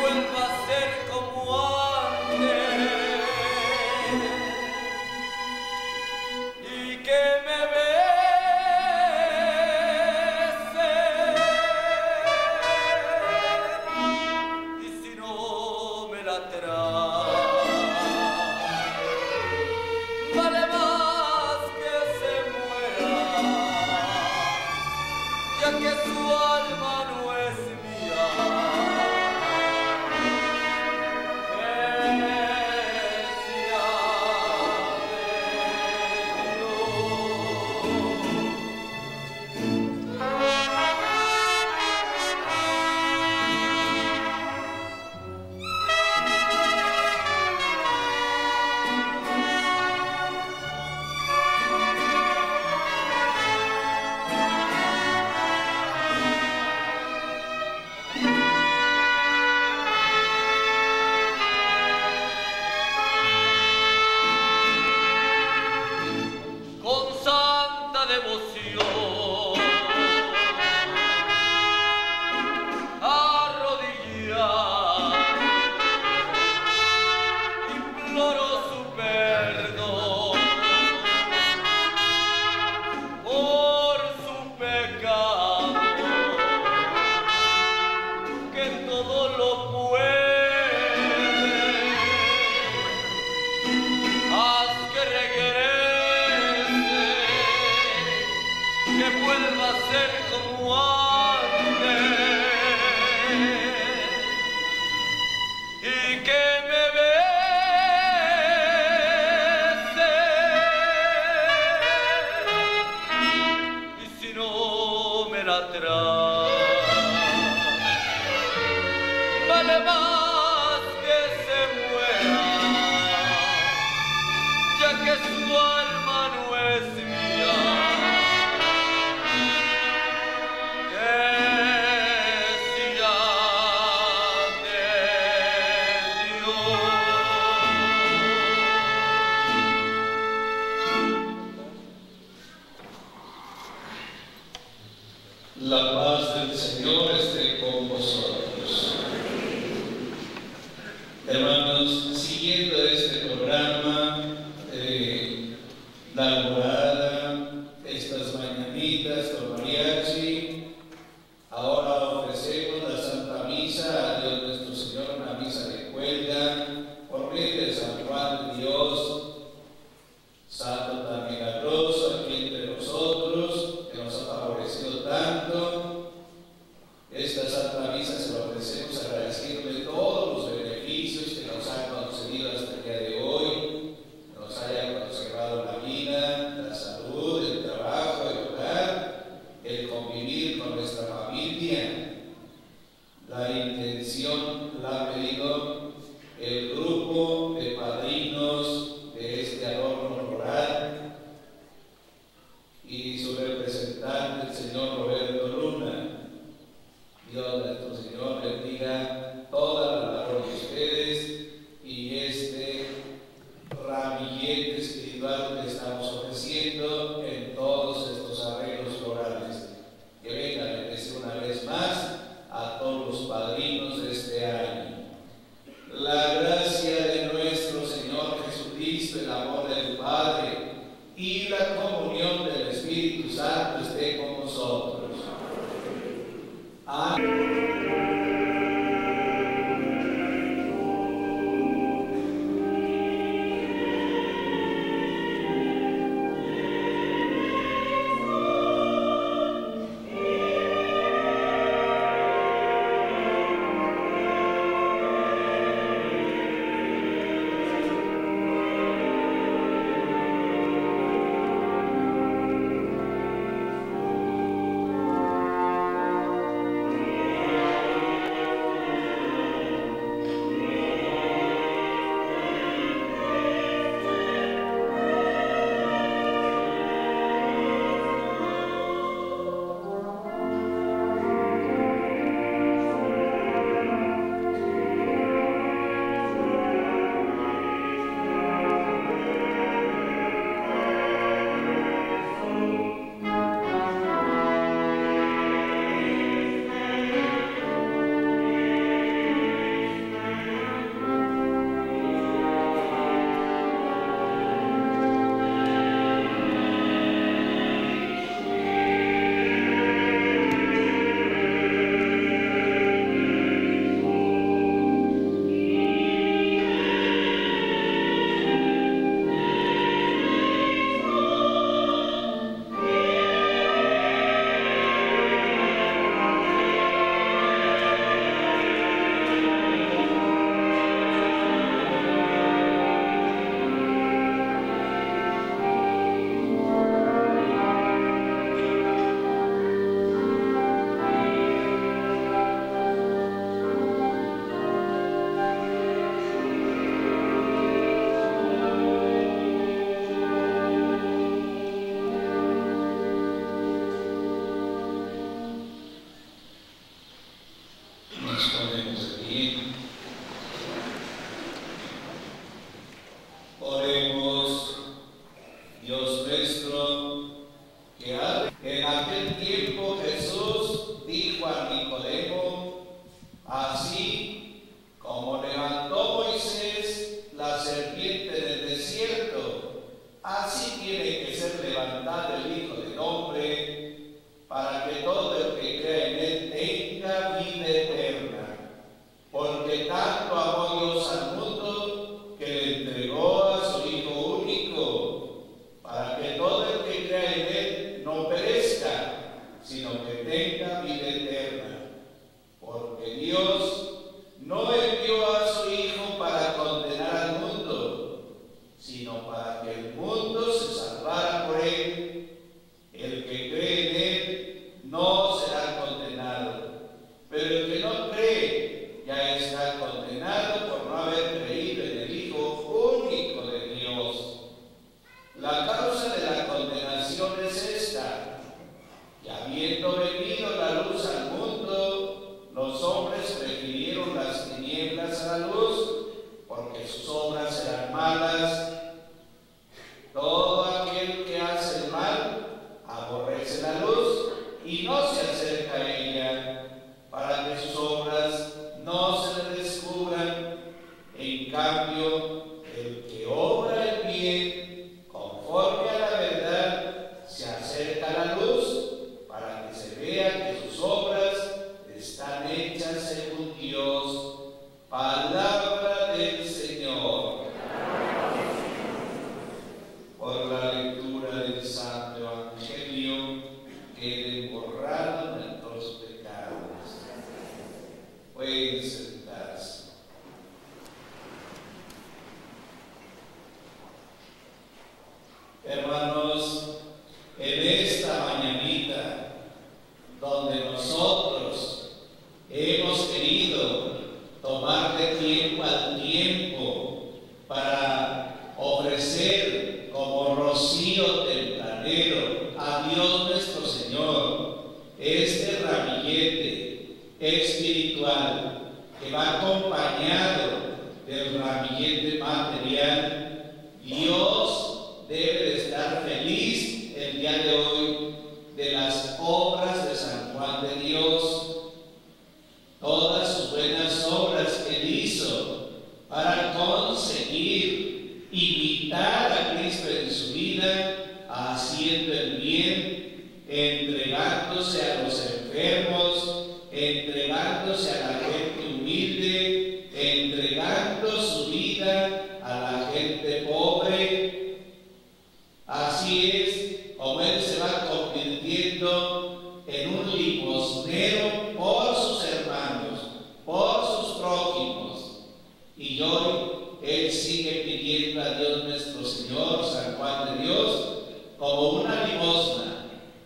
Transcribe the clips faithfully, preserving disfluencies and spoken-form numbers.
vuelva a ser como antes y que me bese, y si no me la trae, vale más que se muera, ya que su alma no es mía. Vuelva a ser como antes y que me bese, y si no me la trae, vale más que se muera, ya que su alma no es mía. La paz del Señor esté con vosotros. Hermanos, siguiendo este programa, eh, la alborada, estas mañanitas con mariachi, ahora ofrecemos la Santa Misa a Dios nuestro Señor, una misa de cuelga, por medio de San Juan de Dios, Santo tan milagroso aquí entre nosotros, que nos ha favorecido tanto. Esta Santa Misa se la ofrecemos agradeciéndole todos los beneficios que nos ha concedido hasta el día de hoy, que nos haya conservado la vida, la salud, el trabajo, el hogar, el convivir con nuestra familia. La intención la ha pedido el grupo de padrinos de este adorno rural y su representante, el señor Roberto Luna. Dios nuestro Señor bendiga toda la labor de ustedes y este ramillete espiritual que estamos ofreciendo en todos estos arreglos florales. Que venga a bendecir una vez más a todos los padrinos de este año. La gracia de nuestro Señor Jesucristo, el amor del Padre y la comunión del Espíritu Santo esté con nosotros. Amén. Nos ponemos de pie. Oremos. Dios nuestro, que en aquel tiempo Jesús dijo a Nicodemo: así como levantó Moisés la serpiente del desierto, así tiene que ser levantado el Hijo del Hombre, para que todo el que crea en él tenga vida eterna. Porque tanto amó Dios al mundo que le entregó a su Hijo único, para que todo el que crea en él no perezca, sino que tenga vida eterna. Porque Dios no envió a su Hijo para condenar al mundo, sino para que el mundo se salvara por él. El que cree en él no será condenado, pero el que no cree ya está condenado por no haber creído en el Hijo único de Dios. La causa de la condenación es esta: que habiendo venido la luz al mundo, los hombres prefirieron las tinieblas a la luz, porque sus obras eran malas. Todo aquel que hace el mal aborrece la luz y no se acerca a ella, para que sus obras no se le descubran. En cambio, el que obra el bien conforme a la verdad se acerca a la luz, para que se vea que sus obras están hechas según Dios. Palabra del Señor. Por la lectura del Santo Evangelio queden borrados nuestros pecados. Pueden sentarse. Hermanos, en esta mañanita, donde nosotros hemos querido tomar de tiempo al tiempo para ofrecer como rocío tempranero a Dios nuestro Señor este ramillete espiritual que va acompañado del ramillete material, Dios debe de estar feliz el día de hoy de las obras de San Juan de Dios, todas sus buenas obras que él hizo para conseguir imitar a Cristo en su vida, haciendo el bien, entregándose a los enfermos, entregándose a la gente humilde, entregando su vida a la gente pobre. Así es como él se va convirtiendo en un limosnero por sus hermanos, por sus prójimos. Y hoy él sigue pidiendo a Dios nuestro Señor, San Juan de Dios, como una limosna: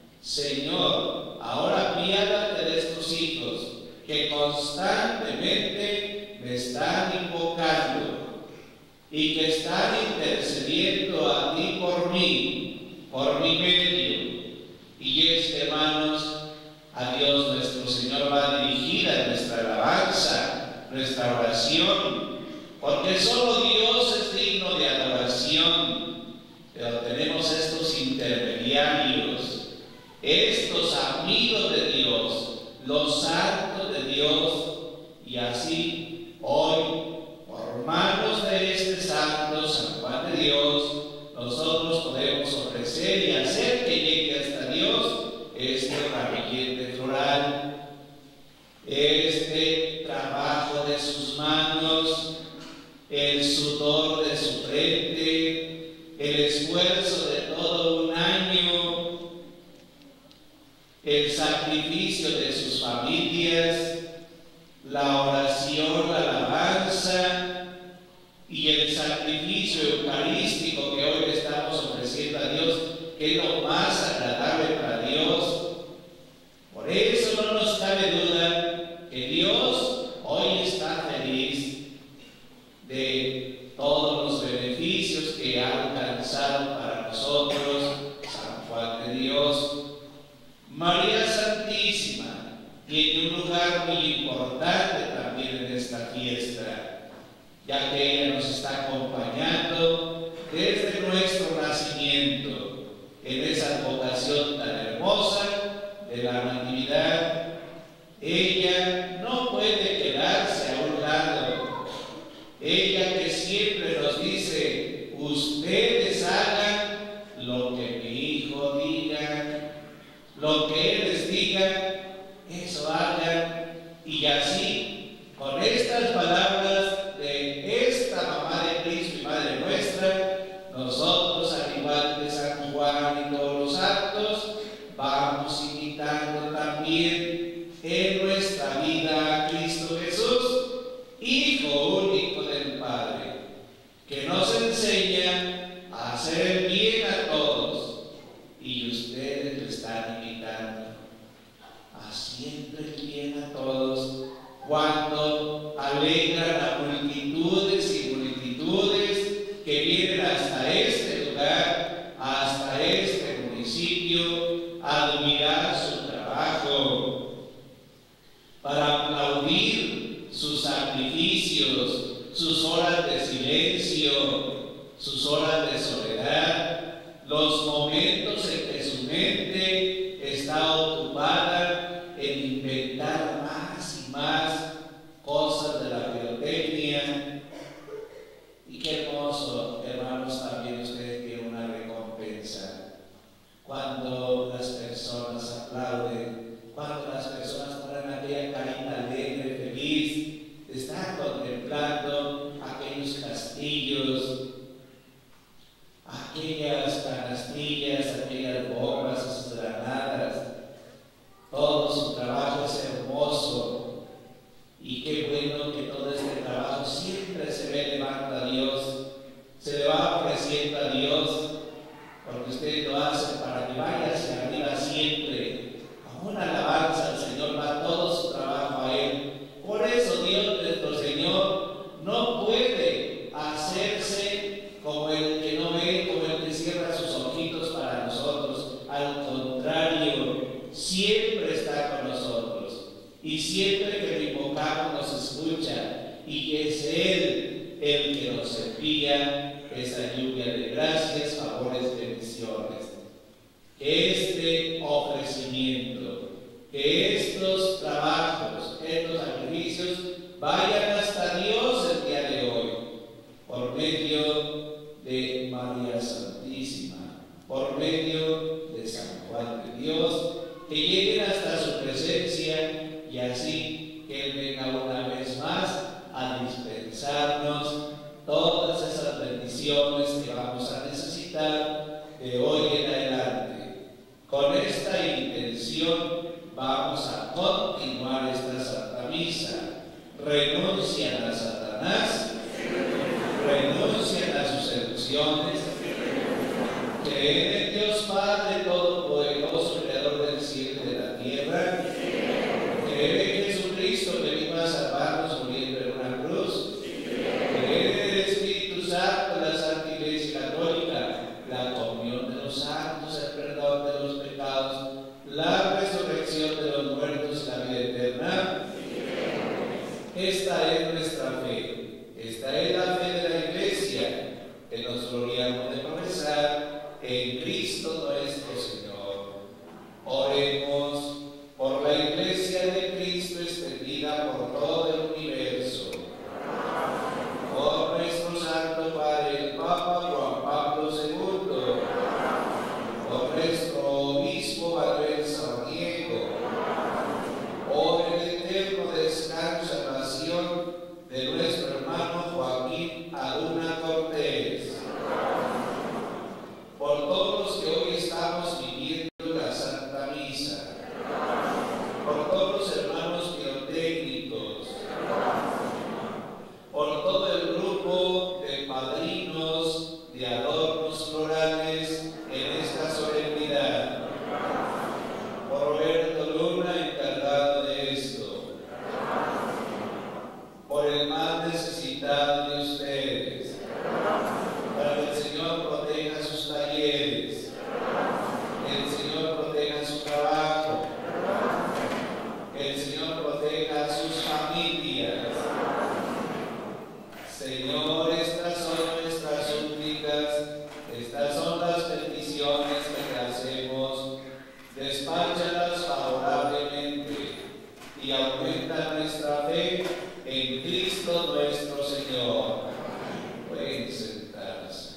Señor, ahora apiádate de estos hijos que constantemente me están invocando y que están intercediendo a ti por mí, por mi medio. Y este, hermanos, a Dios nuestro Señor va dirigida nuestra alabanza, nuestra oración, porque solo Dios es digno de adoración. Pero tenemos estos intermediarios, estos amigos de Dios, los santos de Dios, y así hoy, por manos de este santo San Juan de Dios, nosotros podemos ofrecer y hacer que llegue hasta Dios este ramillete floral, este trabajo de sus manos, el sudor de su frente, el esfuerzo de todo un año, el sacrificio de sus familias, la oración, la alabanza y el sacrificio eucarístico que hoy le estamos ofreciendo a Dios, que es lo más agradable para Dios. Por eso no nos cabe duda que Dios hoy está feliz de todos los beneficios que ha alcanzado para nosotros San Juan de Dios. María Santísima tiene un lugar muy importante así, con estas palabras de esta mamá de Cristo y Madre nuestra, nosotros, al igual que San Juan y todos los santos, vamos imitando también en nuestra vida a Cristo Jesús, Hijo único del Padre, que nos enseña a hacer el bien a todos, y ustedes lo están imitando, haciendo el bien a todos, cuando alegran a multitudes y multitudes que vienen hasta este lugar, hasta este municipio, a admirar su trabajo, para aplaudir sus sacrificios, sus horas de silencio, sus horas de soledad, los momentos en que su mente está ocupada en inventar más y más cosas de la pirotecnia. Y qué hermoso, hermanos, también ustedes tienen una recompensa cuando las personas aplauden, cuando las personas ponen aquella carita alegre, feliz, están contemplando aquellos castillos, aquellas canastillas, aquellas bombas, esas granadas. Todo su trabajo es hermoso, y qué bueno que todo este trabajo siempre se ve elevando a Dios, se le va ofreciendo a Dios, porque ustedes lo hacen para que vaya hacia arriba siempre, como una alabanza al Señor, va todo su trabajo a Él. Por eso Dios, nuestro Señor, no puede hacerse como el que no ve, como el que cierra sus ojitos para nosotros. Al contrario, siempre está con nosotros, y siempre que lo invocamos nos escucha, y es Él el que nos envía esa lluvia de gracias, favores, bendiciones. Que este ofrecimiento, que estos trabajos, estos sacrificios vayan hasta Dios el día de hoy, por medio de María Santísima, por medio de San Juan de Dios, que lleguen hasta su presencia, y así que Él venga una vez más a dispensarnos todas esas bendiciones que vamos a necesitar de hoy en adelante. Con esta intención vamos a continuar esta Santa Misa. Renuncian a Satanás, renuncian a sus seducciones, creen en Dios Padre Todopoderoso, Creador del cielo y de la tierra, creen en Jesucristo que vino a salvarnos muriendo en una cruz, creen en el Espíritu Santo, la Santa Iglesia Católica, la comunión de los santos, el perdón de los pecados, la resurrección de los muertos y la vida eterna. Esta es nuestra fe, esta es la fe de la Iglesia, que nos gloriamos de profesar en Cristo nuestro Señor. Oremos por la Iglesia de Cristo extendida por todo el universo, por nuestro Santo Padre, el Papa Juan Pablo segundo, por nuestro Obispo Manuel Samaniego, por el eterno descanso y salvación de nuestro hermano Joaquín Aduna Cortés, por todos los que hoy estamos viviendo la Santa Misa, por todos los hermanos pirotécnicos, por todo el grupo de padrinos de adornos florales en esta solemnidad, por Roberto Luna, encargado de esto, por el más necesitado de ustedes, para que el Señor proteja sus talleres, que el Señor proteja su trabajo, que el Señor proteja a sus familias. Señor, estas son nuestras súplicas, estas son las peticiones que te hacemos. Despáchalas favorablemente y aumenta nuestra fe en Cristo nuestro Señor. Pueden sentarse.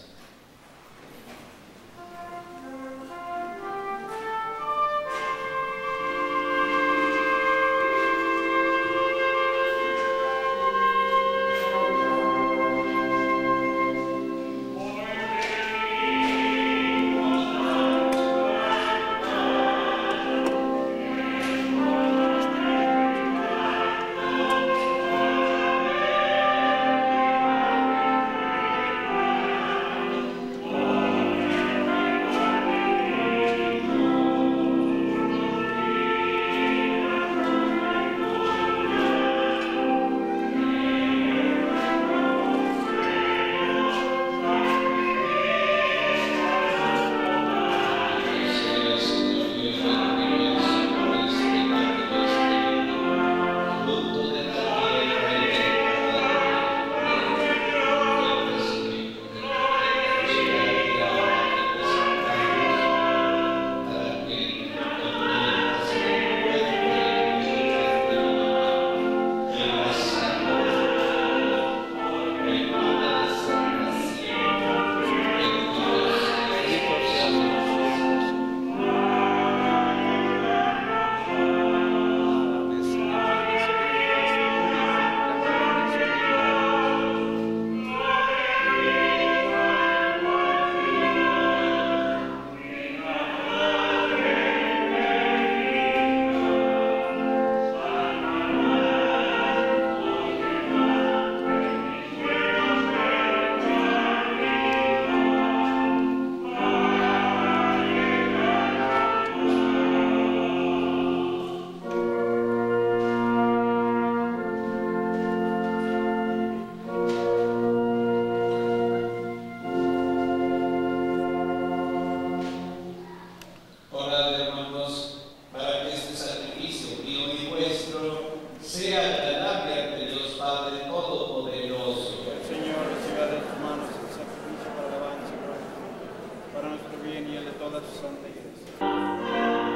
Padre Todopoderoso. El Señor reciba de tus manos el sacrificio para alabanza y gloria, para nuestro bien y el de toda su santa iglesia.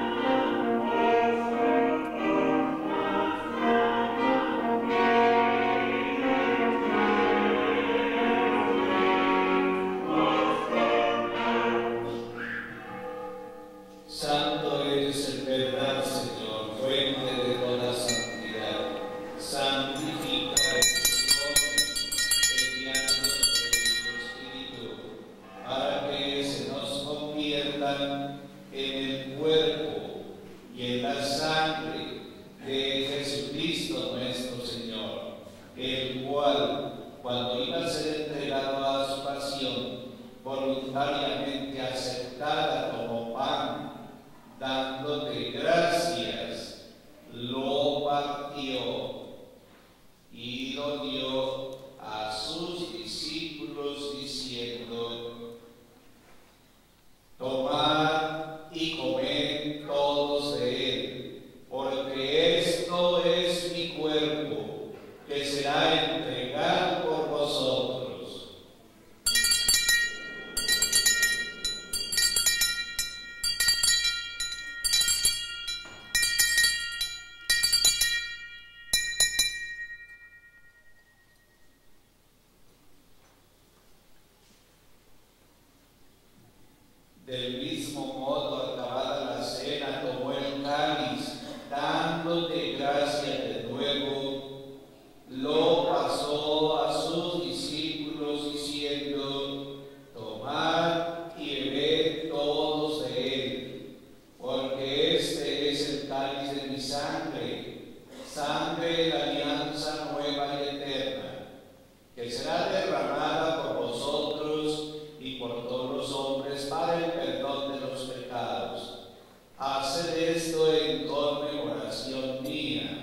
Santo eres en verdad, Señor, fuente de toda santidad. Santifica estos dones, enviándolos por tu Espíritu, para que se nos conviertan en el cuerpo y en la sangre de Jesucristo nuestro Señor, el cual, cuando iba a ser entregado a su pasión, voluntariamente aceptada como pan, dándote gracias, lo partió y lo dio a sus discípulos diciendo: tomad y comed todos de él, porque esto es mi cuerpo, que será entregado por vosotros. Del mismo modo, acabada la cena, tomó el cáliz, dándote gracias de nuevo, lo pasó a sus discípulos diciendo: tomad y bebed todos de él, porque este es el cáliz de mi sangre, sangre de la alianza nueva y eterna, que será derramada por vosotros y por todos los hombres para el perdón de los pecados. Haced esto en conmemoración mía.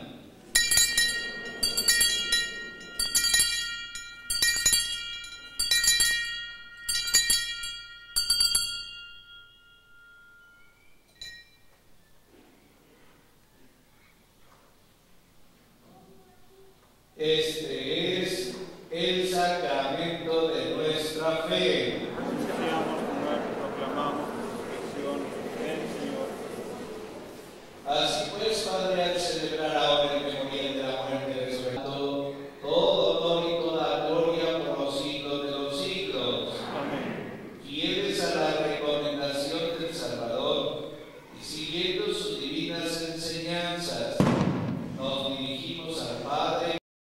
Este es el sacramento de nuestra fe. Anunciamos tu muerte, proclamamos tu resurrección. Ven, Señor. Así pues, Padre, al celebrar ahora